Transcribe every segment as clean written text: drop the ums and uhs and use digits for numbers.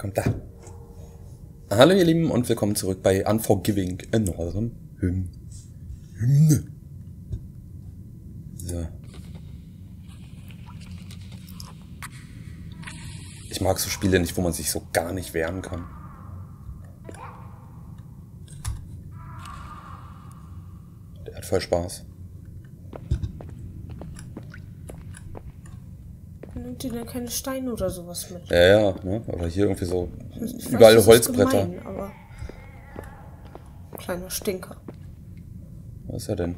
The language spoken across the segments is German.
kommt da. Hallo ihr Lieben und willkommen zurück bei Unforgiving in eurem Hymne. So. Ich mag so Spiele nicht, wo man sich so gar nicht wehren kann. Der hat voll Spaß. Nimmt ihr denn keine Steine oder sowas mit? Ja, ne? Oder hier irgendwie so Ich überall weiß, das ist Holzbretter. gemein, aber kleiner Stinker. Was ist er denn?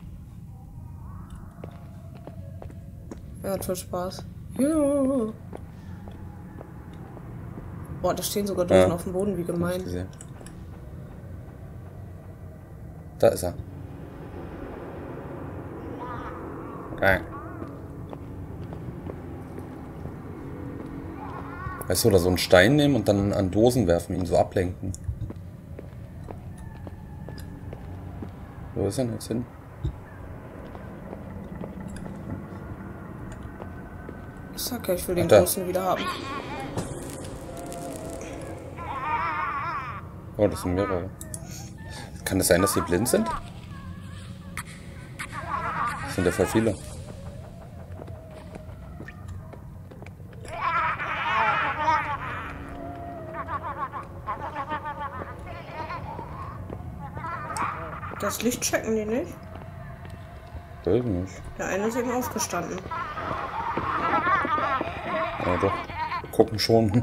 Er hat voll Spaß. Ja. Boah, da stehen sogar Dosen auf dem Boden, wie gemein. Gesehen. Da ist er. Nein. Weißt du, oder so einen Stein nehmen und dann an Dosen werfen, ihn so ablenken. Wo ist er denn jetzt hin? Ich sag ja, ich will den Da. großen wieder haben. Oh, das sind mehrere. Kann es sein, dass sie blind sind? Das sind ja voll viele. Das Licht checken die nicht. Weiß nicht. Der eine ist eben aufgestanden. Ja doch. Gucken schon.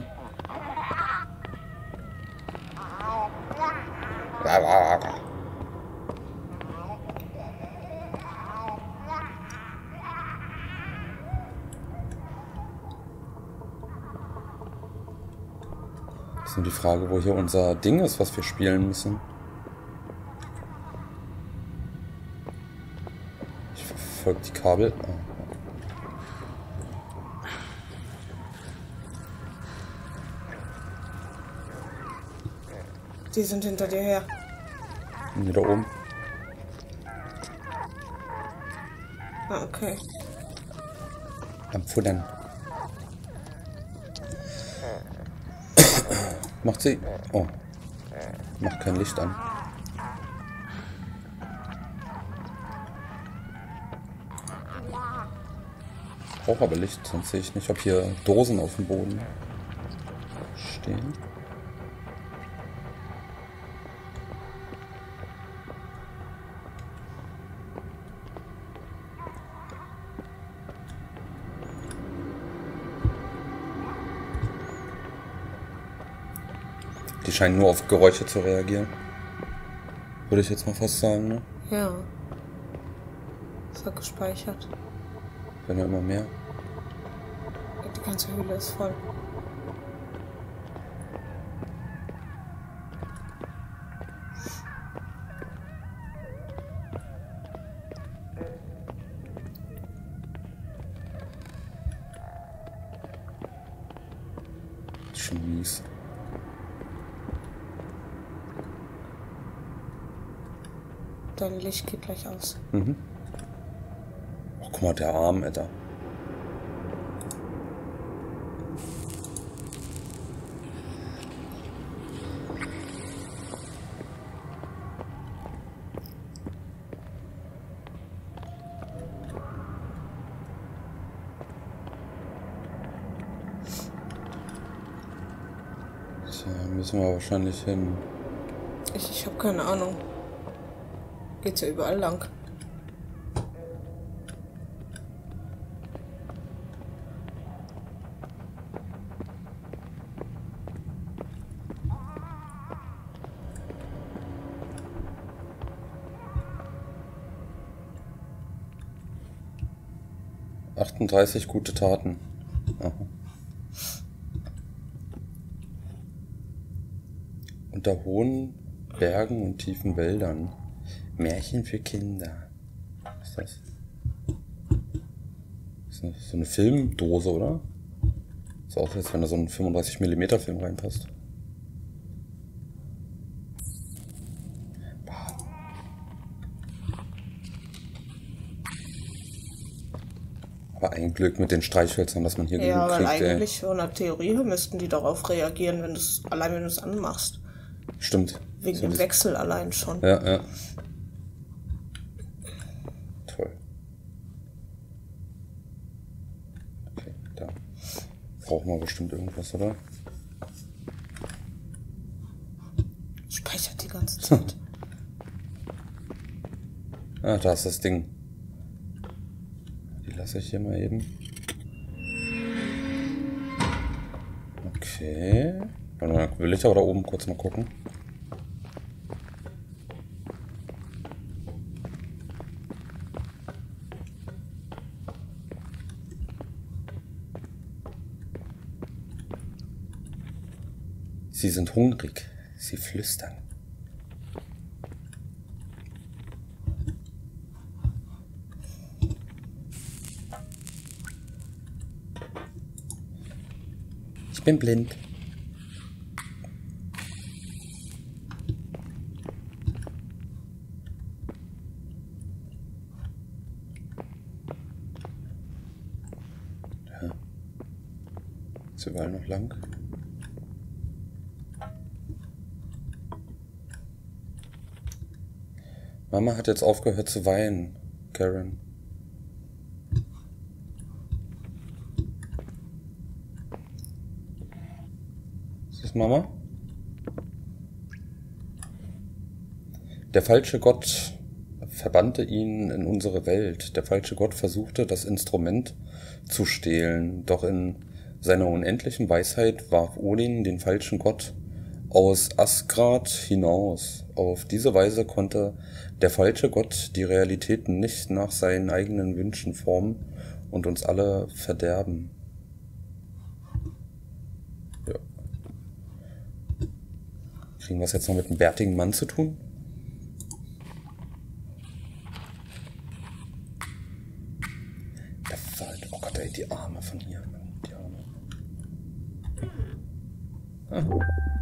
Das ist nur die Frage, wo hier unser Ding ist, was wir spielen müssen. Ich verfolge die Kabel. Die sind hinter dir her. Hier da oben. Ah, okay. Am Futtern. Macht sie... Oh. Macht kein Licht an. Brauche aber Licht, sonst sehe ich nicht, ob hier Dosen auf dem Boden stehen. Die scheinen nur auf Geräusche zu reagieren. Würde ich jetzt mal fast sagen, ne? Ja. Das hat gespeichert. Werden ja immer mehr. Die ganze Höhle ist voll. Ist schon mies. Dein Licht geht gleich aus. Mhm. Oh, guck mal, der Arm, Alter. So, müssen wir wahrscheinlich hin. Ich habe keine Ahnung. Geht's ja überall lang. ...38 gute Taten. Aha. Unter hohen Bergen und tiefen Wäldern. Märchen für Kinder. Was ist das? Das ist so eine Filmdose, oder? Sieht aus, als wenn da so ein 35mm Film reinpasst. Aber ein Glück mit den Streichhölzern, dass man hier Ja, genug weil kriegt, ey. eigentlich von der Theorie her müssten die darauf reagieren, allein wenn du es anmachst. Stimmt. Wegen So dem das- Wechsel allein schon. Ja, ja. Toll. Okay, da brauchen wir bestimmt irgendwas, oder? Speichert die ganze Zeit. Ah, da ist das Ding. Die lasse ich hier mal eben. Okay. Warte mal, will ich aber da oben kurz mal gucken. Sie sind hungrig. Sie flüstern. Ich bin blind. Ja. Ist überall noch lang. Mama hat jetzt aufgehört zu weinen, Karen. Ist das Mama? Der falsche Gott verbannte ihn in unsere Welt. Der falsche Gott versuchte, das Instrument zu stehlen. Doch in seiner unendlichen Weisheit warf Odin den falschen Gott aus Asgard hinaus. Auf diese Weise konnte der falsche Gott die Realität nicht nach seinen eigenen Wünschen formen und uns alle verderben. Ja. Kriegen wir es jetzt noch mit einem bärtigen Mann zu tun? Der Wald. Oh Gott, ey, die Arme von hier. Die Arme. Ah.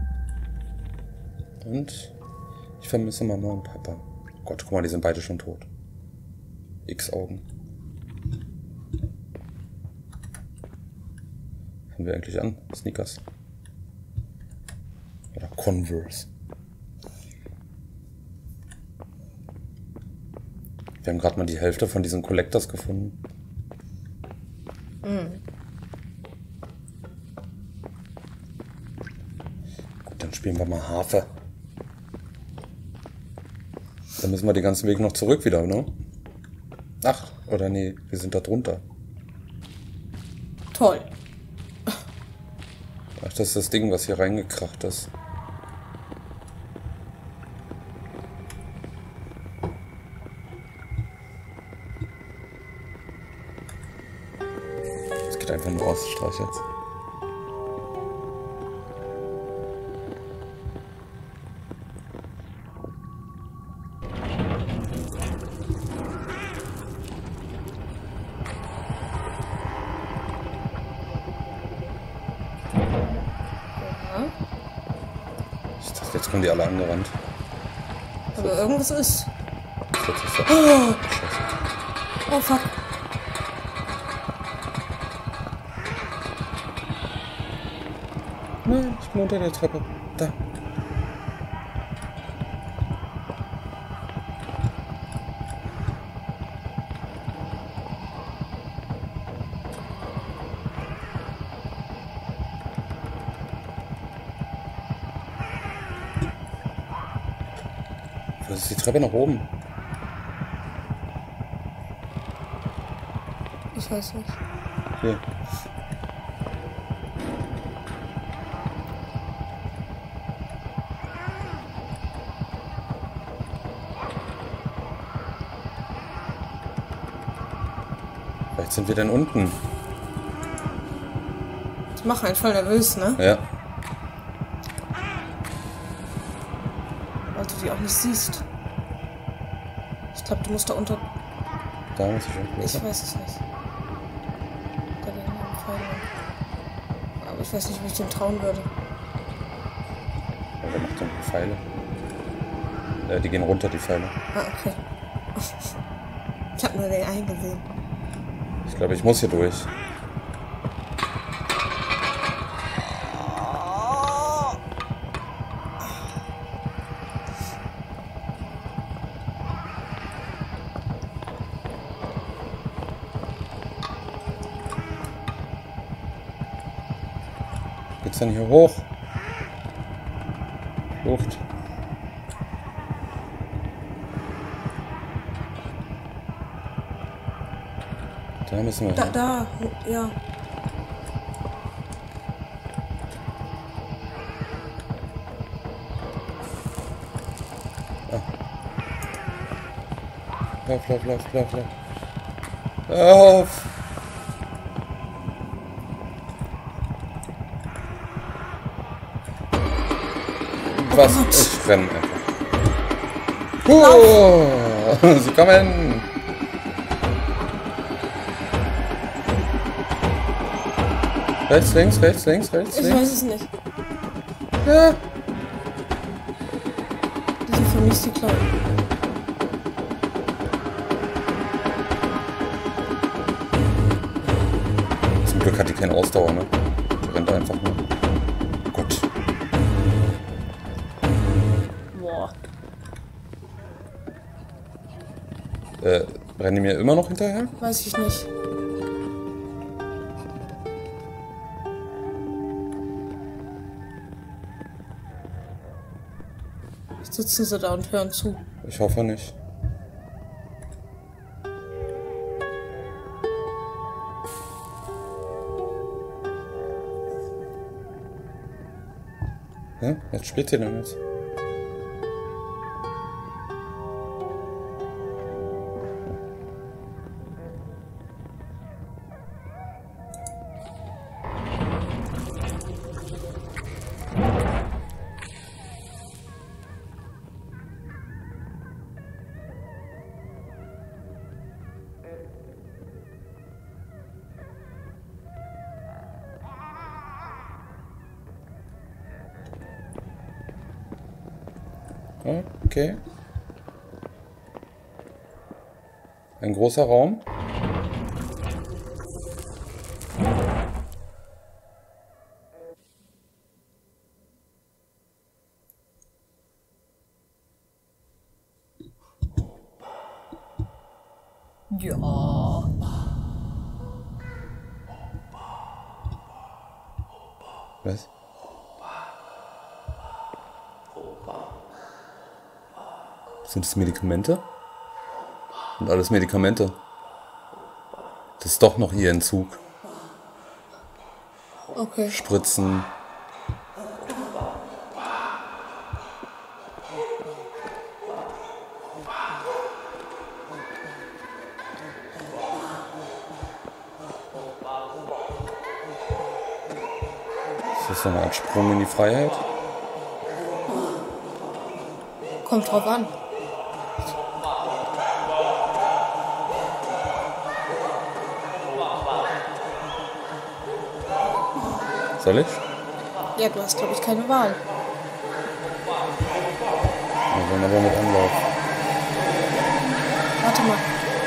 Und ich vermisse Mama und Papa. Oh Gott, guck mal, die sind beide schon tot. X-Augen. Haben wir eigentlich an? Sneakers. Oder Converse. Wir haben gerade mal die Hälfte von diesen Collectors gefunden. Gut, dann spielen wir mal Harfe. Dann müssen wir den ganzen Weg noch zurück wieder, ne? Ach, oder nee, wir sind da drunter. Toll. Ach, das ist das Ding, was hier reingekracht ist. Es geht einfach nur aus, Streich jetzt. Ich dachte, jetzt kommen die alle angerannt. Aber irgendwas ist. Jetzt ist das. Oh fuck. Nein, ich bin unter der Treppe. Da. Wo ist die Treppe nach oben? Ich weiß nicht. Hier. Vielleicht sind wir denn unten. Ich mache einen voll nervös, ne? Ja. Weil du die auch nicht siehst. Ich glaube, du musst da unter... Da muss ich irgendwo. Ich weiß es nicht. Da gehen wir Pfeile. Aber ich weiß nicht, ob ich dem trauen würde. Ja, wer macht denn die Pfeile? Die gehen runter, die Pfeile. Ah, okay. Ich habe nur den einen gesehen. Ich glaube, ich muss hier durch. Geht's denn hier hoch? Luft. Da müssen wir hin. Da, ja. Lauf. Lauf! Was? Ich renne einfach. Sie kommen! Rechts, links. Ich weiß es nicht. Ja. Die sind für mich die Klauen. Zum Glück hat die keine Ausdauer, ne? Die rennt einfach nur. Gott. Boah. Rennen die mir immer noch hinterher? Weiß ich nicht. Sitzen sie da und hören zu. Ich hoffe nicht. Hä? Was spielt sie denn jetzt? Okay. Ein großer Raum. Ja. Was? Sind das Medikamente? Und alles Medikamente. Das ist doch noch ihr Entzug. Okay. Spritzen. Ist das so eine Art Sprung in die Freiheit? Kommt drauf an. Soll ich? Ja, du hast, glaube ich, keine Wahl. Wir wollen aber mit Anlauf. Warte mal.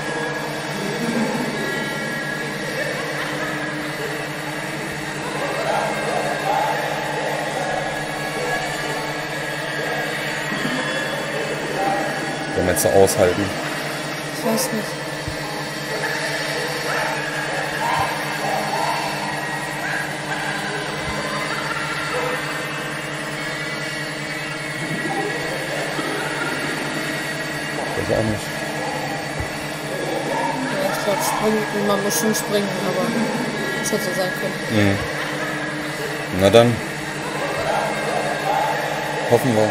Wollen wir jetzt so aushalten? Ich weiß nicht. Ich auch nicht. Ja, ich glaube, springen, man muss schon springen, aber es hätte so sein können. Mhm. Na dann. Hoffen wir.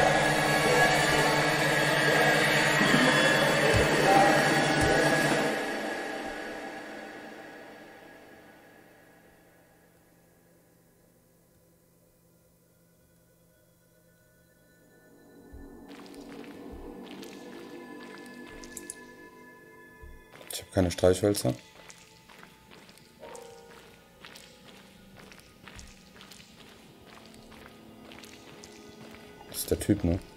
Ich habe keine Streichhölzer. Das ist der Typ, ne?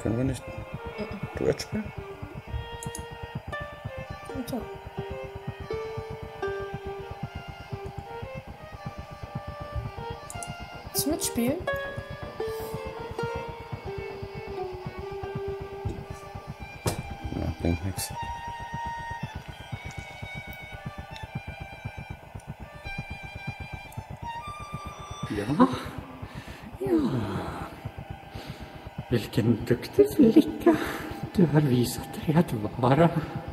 Können wir nicht Duett spielen? So. Willst du mitspielen? Ja, bringt nichts. Ja, ja. Vilken duktig flicka. Du har visat dig att vara.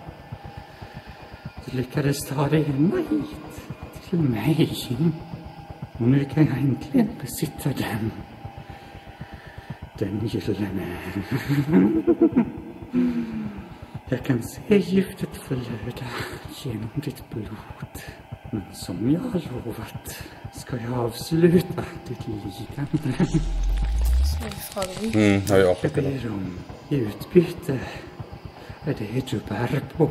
Du lyckades ta dig ända hit, till mig. Och nu kan jag äntligen besitta den. Den gyllene. Jag kan se giftet förlöda genom ditt blod. Men som jag har lovat ska jag avsluta ditt lidande. Das ist die Frage, wie? Habe ich auch Jag gedacht. ber om i utbyte är det du bär på.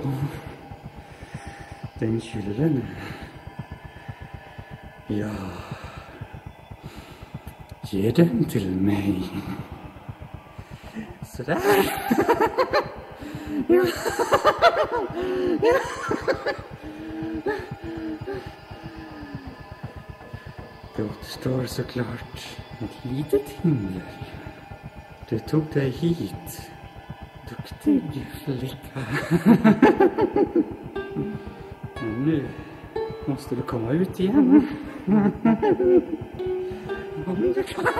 Den gyllene. Ja. Ge den till mig. Sådär. Ja. Det återstår såklart ett litet hinder. Du tog dig hit, duktig flicka. Men nu måste du komma ut igen. Om du kan.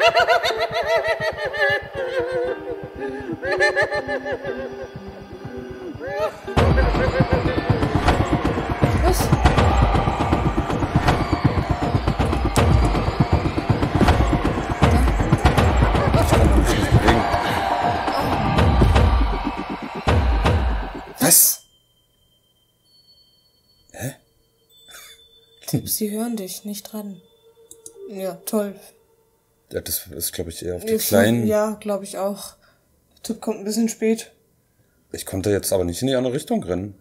Was? Was? Hä? Sie hören dich nicht dran. Ja, toll. Ja, das ist, glaube ich, eher auf die kleinen... Ja, glaube ich auch. Der Typ kommt ein bisschen spät. Ich konnte jetzt aber nicht in die andere Richtung rennen.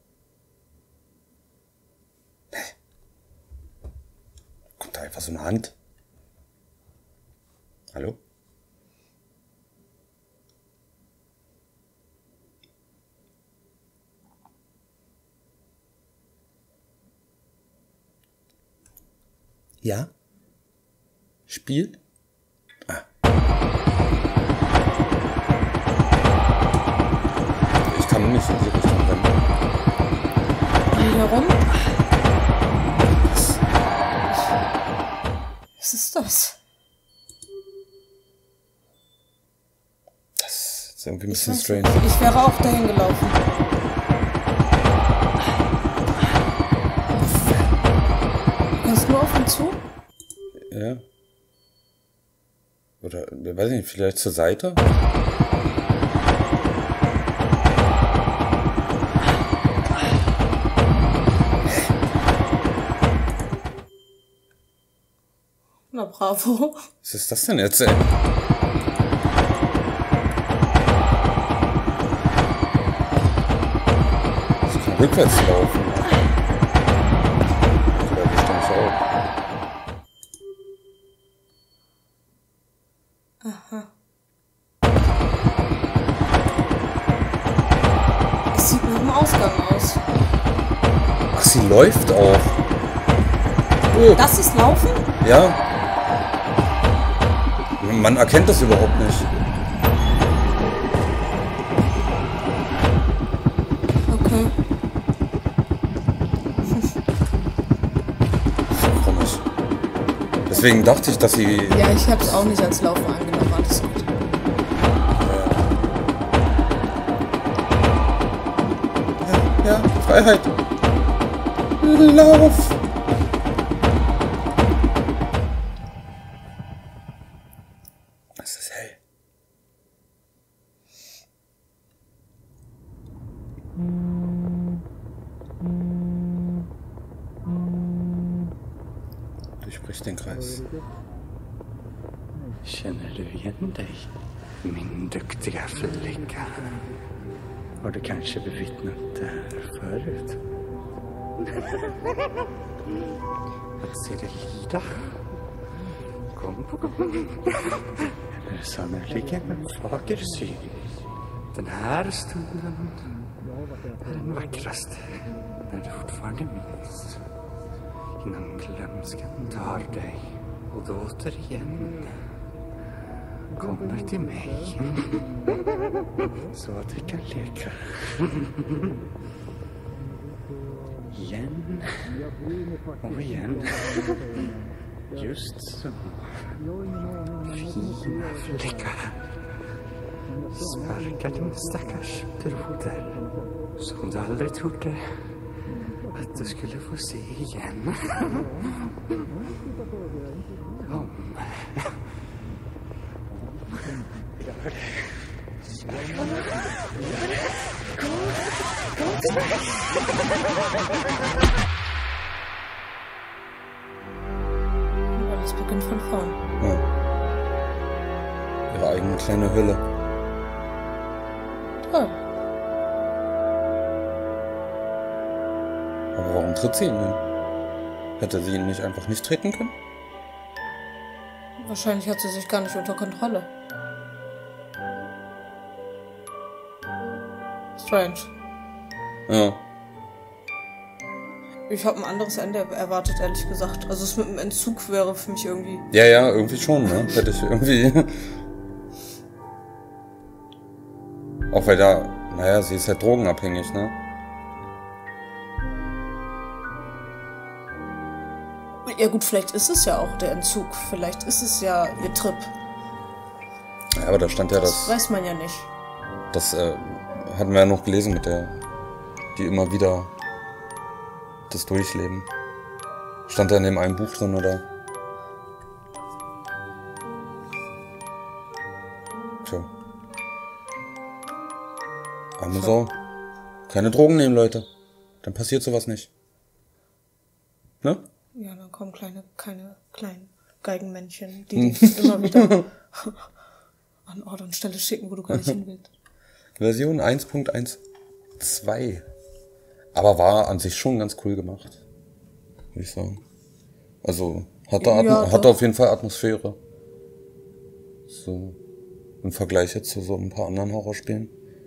Hä? Kommt da einfach so eine Hand? Hallo? Ja? Spiel? Ah. Ich kann nicht in die Richtung rennen. Geh herum. Was ist das? Das ist irgendwie ein bisschen Ich weiß strange. nicht. Ich wäre auch dahin gelaufen. Du kannst nur auf und zu? Ja. Oder, weiß ich nicht, vielleicht zur Seite? Na bravo. Was ist das denn jetzt, ey? Ich kann rückwärts laufen. Oder bestimmt auch. Aha. Es sieht nach dem Ausgang aus. Ach, sie läuft auch. Oh, Das ist Laufen? ja. Man erkennt das überhaupt nicht. Okay. Komisch. Deswegen dachte ich, dass sie... Ja, ich hab's auch nicht als Laufen angenommen. Alles gut. Ja, Freiheit. Lauf. Es ist hell. Durchbricht den Kreis. Känner du igen dig, min duktiga flicka? Har du kanske bevittnat det här förut? Att se dig lida. Gång på gång. är sannerligen en fager syn. Den här stunden är den vackraste när du fortfarande minns. Innan glömskan tar dig och du återigen kommer till mig. Så att vi kan leka. Igen och igen. Just så. Fina fläckar. Sparkar din stackars broder. Som du aldrig trodde att du skulle få se igen. Kom. Gör det. Alles beginnt von vorn. Ja. Ihre eigene kleine Hölle. Toll. Aber warum tritt sie ihn denn? Hätte sie ihn nicht einfach nicht treten können? Wahrscheinlich hat sie sich gar nicht unter Kontrolle. Strange. Ja. Ich habe ein anderes Ende erwartet, ehrlich gesagt. Also es mit dem Entzug wäre für mich irgendwie... Ja, ja, irgendwie schon, ne? Hätte ich irgendwie... Auch weil da... Naja, sie ist halt drogenabhängig, ne? Ja gut, vielleicht ist es ja auch der Entzug. Vielleicht ist es ja ihr Trip. Ja, aber da stand ja Das weiß man ja nicht. Das hatten wir ja noch gelesen mit der... Die immer wieder... das Durchleben. Stand da in dem einen Buch drin, oder? Tja. Arme Sau. Keine Drogen nehmen, Leute. Dann passiert sowas nicht. Ne? Ja, dann kommen keine kleinen Geigenmännchen, die dich immer wieder an Ort und Stelle schicken, wo du gar nicht hin willst. Version 1.1.2. Aber war an sich schon ganz cool gemacht. Würde ich sagen. Also, hatte auf jeden Fall Atmosphäre. So. Im Vergleich jetzt zu so ein paar anderen Horrorspielen.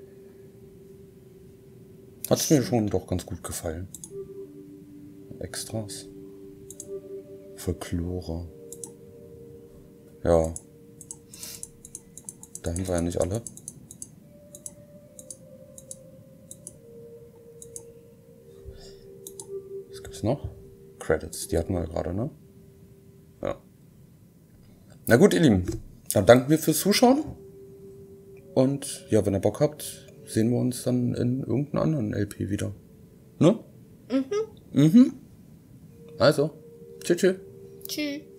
Hat's mir schon doch ganz gut gefallen. Extras. Folklore. Ja. Da haben wir ja nicht alle. Was gibt's noch? Credits, die hatten wir gerade, ne? Ja. Na gut, ihr Lieben. Dann danken wir fürs Zuschauen. Und ja, wenn ihr Bock habt, sehen wir uns dann in irgendeinem anderen LP wieder. Ne? Also, tschüss. Tschüss.